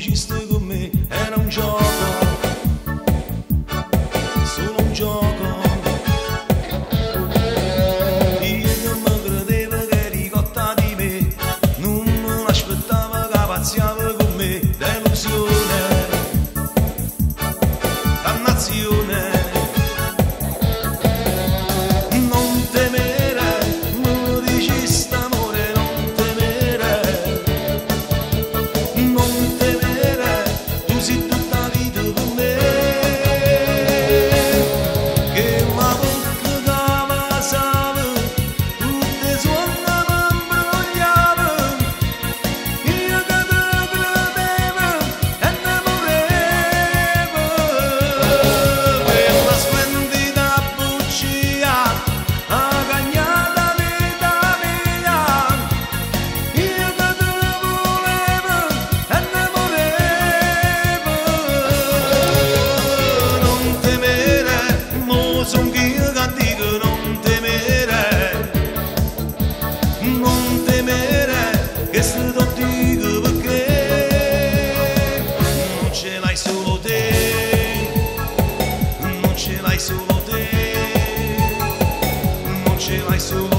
ci stai con me, era un gioco, solo un gioco. Io non mi credevo che eri cotta di me, non me l'aspettavo che pazziava con me, delusione, dannazione. Non temere, mi dici st'amore, non temere, non temere, tu sei tutta la vita con me. Che una volta che passava, tutte suonne m'embrogliava, io che te credevo e ne volevo. Quella splendida bugia, ha cagnata vita mia, io che te volevo e ne volevo. Non temere, mo son io che dico non temere, non temere, che se lo dico perché non ce l'hai solo te, non ce l'hai solo te, non ce l'hai solo